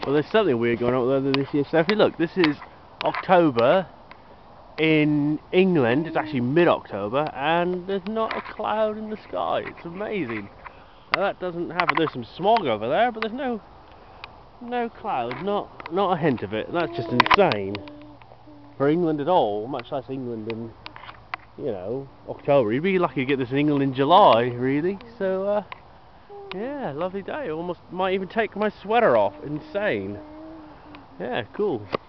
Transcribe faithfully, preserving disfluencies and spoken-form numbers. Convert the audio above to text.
Well, there's something weird going on with the weather this year. So if you look, this is October in England. It's actually mid-October, and there's not a cloud in the sky. It's amazing. Now, that doesn't happen. There's some smog over there, but there's no no clouds. Not not a hint of it. And that's just insane for England at all. Much less England in, you know, October. You'd be lucky to get this in England in July, really. So. Uh, Yeah, lovely day. Almost might even take my sweater off. Insane. Yeah, cool.